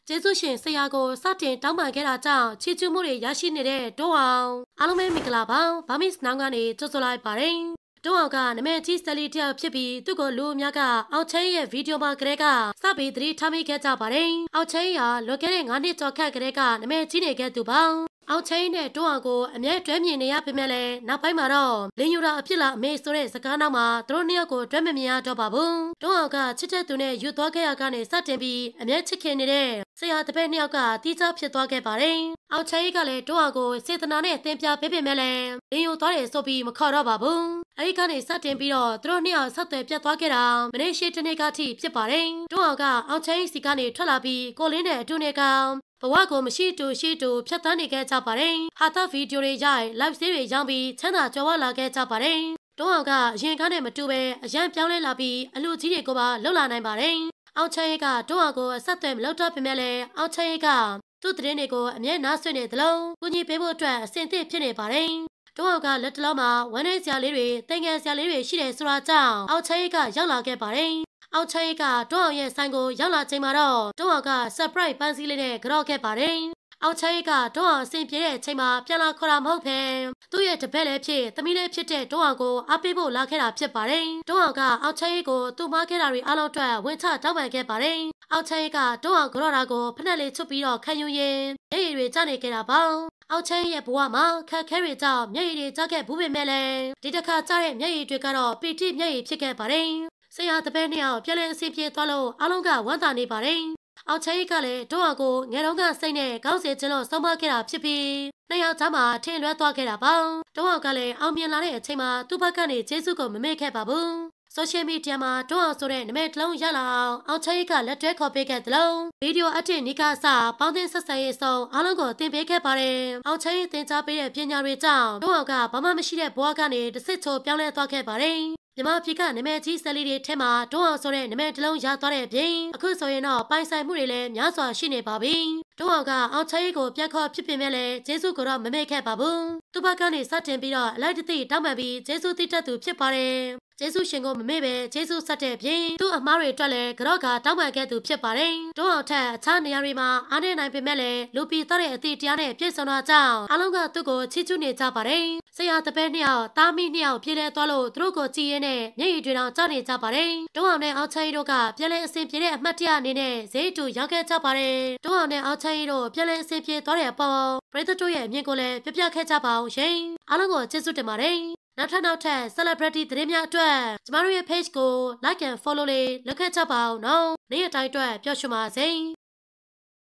ကျေးဇူးရှင်ဆရာကိုစတင်တောင်းပန်ခဲ့တာကြောင့်ချီးကျူးမှုတွေရရှိနေတဲ့တွန်းအောင်အားလုံးပဲမင်္ဂလာပါဗမစ်နောင်ကနေကြိုဆိုလိုက်ပါတယ်တွန်းအောင်ကနမဲကြီးစလီတယောက်ဖြစ်ပြီးသူ့ကိုလူအများကအောက်ချဲရဲ့ဗီဒီယိုမှာကလေးကစပြီးသတိထားမိခဲ့ကြပါတယ်အောက်ချဲဟာလွန်ခဲ့တဲ့9နှစ်ကျော်ခန့်ကလေးကနမဲကြီးနေခဲ့သူပါအောက်ချင်းနဲ့တွန်းအောင်ကိုအမြဲတွဲမြင်နေရပေမဲ့လည်းနောက်ပိုင်းမှာတော့လင်းယူတာအဖြစ်လားအမေဆိုတဲ့စကားနောက်မှာသူတို့နှစ်ယောက်ကိုတွဲမမြင်ရတော့ပါဘူးတွန်းအောင်ကချစ်တဲ့သူနဲ့ယူသွားခဲ့ရကနေစတင်ပြီးအမြဲချစ်ခင်နေတဲ့ဆရာတပည့်နှစ်ယောက်ကတီးခြားဖြစ်သွားခဲ့ပါတယ်အောက်ချင်းကလည်းတွန်းအောင်ကိုစေတနာနဲ့သင်ပြပေးပေမဲ့လည်းလင်းယူသွားတယ်ဆိုပြီးမခေါ်တော့ပါဘူးအဲဒီကနေစတင်ပြီးတော့သူတို့နှစ်ယောက်ဆက်သွယ်ပြတ်သွားခဲ့တာမနေ့ရှိတနေ့ကထိဖြစ်ပါတယ်တွန်းအောင်ကအောက်ချင်းစီကနေထွက်လာပြီးကိုလင်းနဲ့အတူနဲ့ကဘဝကိုမရှိတူရှိတူဖြတ်သန်းနေခဲ့ကြပါတယ်။ဟာတာဗီဒီယိုတွေရိုက် live ဆေးတွေရောင်းပြီးချမ်းသာကြွယ်ဝလာခဲ့ကြပါတယ်။တွန်းအောင်ကအရင်ကနဲ့မတူပဲအရန်ပြောင်းလဲလာပြီးအလူကြီးတွေကိုပါလှုပ်လာနိုင်ပါတယ်။အောက်ချဲကတွန်းအောင်ကိုအဆက်အသွယ်မလုပ်တော့ပေမဲ့လည်းအောက်ချဲကသူ့သတင်းတွေကိုအမြဲနားဆွင့်နေသလိုကူညီပေးဖို့အတွက်အဆင်သင့်ဖြစ်နေပါတယ်။တွန်းအောင်ကလက်တလုံးမှာဝမ်းနည်းစရာလေးတွေတင်ငယ်စရာလေးတွေရှိတယ်ဆိုတာကြောင့်အောက်ချဲကရောက်လာခဲ့ပါတယ်။အောက်ချဲကတွန်းအောင်ရဲ့ဆိုင်ကိုရောက်လာချိန်မှာတော့တွန်းအောင်က surprise ပန်းစည်းလေးနဲ့ကြော့ခဲ့ပါတယ်။အောက်ချဲကတွန်းအောင်အဆင်ပြေတဲ့အချိန်မှာပြန်လာခေါ်တာမဟုတ်ပဲသူ့ရဲ့တပည့်လည်းဖြစ်သမီးလည်းဖြစ်တဲ့တွန်းအောင်ကိုအားပေးဖို့လာခဲ့တာဖြစ်ပါတယ်။တွန်းအောင်ကအောက်ချဲကိုသူ့မခဲ့တာတွေအားလုံးအတွက်ဝင်ချတောင်းပန်ခဲ့ပါတယ်။အောက်ချဲကတွန်းအောင်ကြော့တာကိုဖက်နဲ့လေးချွတ်ပြီးတော့ခံယူရင်းမျက်ရည်တွေကျနေခဲ့တာပါ။အောက်ချဲရဲ့ဘဝမှာခက်ခဲတွေကြောင့်မျက်ရည်တွေကျခဲ့ဘူးပေမဲ့လည်းဒီတစ်ခါကျတဲ့မျက်ရည်တွေကတော့ပီတိမျက်ရည်ဖြစ်ခဲ့ပါတယ်။ဆရာတပည့်နှစ်ယောက်ပြန်လည်အဆင်ပြေသွားလို့အားလုံးကဝမ်းသာနေပါတယ်။အောက်ချဲကလည်းတွန်းအောင်ကိုငယ်တုန်းကစိတ်နဲ့ကောင်းစေခြင်းလို့ဆုံးမခဲ့တာဖြစ်ပြီးနှစ်ယောက်သားမှာထင်လွဲသွားခဲ့တာပါ။တွန်းအောင်ကလည်းအောင်မြင်လာတဲ့အချိန်မှာသူ့ဘက်ကနေကျေးဇူးကိုမမေ့ခဲ့ပါဘူး။ဆိုရှယ်မီဒီယာမှာတွန်းအောင်ဆိုတဲ့နာမည်တစ်လုံးရလာအောင်အောက်ချဲကလက်တွဲခေါ်ပေးခဲ့သလိုဗီဒီယိုအတစ်နီးကစပေါင်းသင်းဆက်ဆံရေးဆောင်အားလုံးကိုတင်ပေးခဲ့ပါတယ်။အောက်ချဲသင်ကြားပေးတဲ့ပညာတွေကြောင့်တွန်းအောင်ကဘာမှမရှိတဲ့ဘဝကနေတစ်စစ်ချိုပြောင်းလဲသွားခဲ့ပါတယ်။မြမပြည်ကနာမည်ကြီးဆယ်လီတွေထဲမှာတွန်းအောင်ဆိုတဲ့နာမည်တစ်လုံးရသွားတဲ့အပြင်အခုဆိုရင်တော့ပိုင်ဆိုင်မှုတွေလည်းများစွာရှိနေပါပြီ။တွန်းအောင်ကအောက်ချဲကိုပြန်ခေါ်ဖြစ်ပေမဲ့လည်းကျေးဇူးကိုတော့မမေ့ခဲ့ပါဘူး။သူ့ဘက်ကနေစတင်ပြီးတော့အလိုက်တသိတောင်းပန်ပြီးကျေးဇူးတည်တတ်သူဖြစ်ပါတယ်။ကျေးဇူးရှင်ကိုမမေ့ပဲကျေးဇူးဆက်တဲ့ပြင်သူ့အမားတွေအတွက်လည်းကြော့ကတောင်းပန်ခဲ့သူဖြစ်ပါတယ်။တွန်းအောင်ထက်အခြားနေရာတွေမှာအားနေနိုင်ပေမဲ့လည်းလူပီသားတဲ့အသည့်တရားနဲ့ပြည့်စုံတာကြောင့်အားလုံးကသူ့ကိုချီးကျူးနေကြပါတယ်။ဆရာတပည့်နှစ်ယောက်တားမိနှစ်ယောက်ပြေးလဲသွားလို့သူတို့ကိုကြည်ရင်းနဲ့မျက်ရည်တွေတောင်ကျနေကြပါတယ်။တွန်းအောင်နဲ့အောက်ချဲတို့ကပြန်လဲအဆင်ပြေတဲ့အမှတ်တရအနေနဲ့ဈေးတူရောက်ခဲ့ကြပါတယ်။တွန်းအောင်နဲ့အောက်ချဲတို့ပြန်လဲအဆင်ပြေသွားတဲ့အပေါ်ပရိသတ်တို့ရဲ့အမြင်ကိုလည်းပြပြခဲ့ကြပါအောင်ရှင်။အားလုံးကိုကျေးဇူးတင်ပါတယ်။နောက်ထပ် celebrity သတင်းများအတွက်ကျမတို့ရဲ့ page ကို like and follow လေးလုပ်ခဲ့ကြပါအောင်နော်။နေ့ရက်တိုင်းအတွက်ပျော်ရွှင်ပါစေ။